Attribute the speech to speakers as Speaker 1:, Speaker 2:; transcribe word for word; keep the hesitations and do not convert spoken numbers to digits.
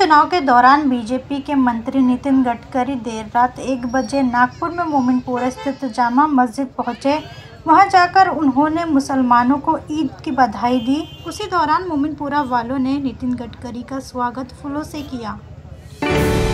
Speaker 1: चुनाव के दौरान बीजेपी के मंत्री नितिन गडकरी देर रात एक बजे नागपुर में मोमिनपुरा स्थित जामा मस्जिद पहुंचे। वहां जाकर उन्होंने मुसलमानों को ईद की बधाई दी। उसी दौरान मोमिनपुरा वालों ने नितिन गडकरी का स्वागत फूलों से किया।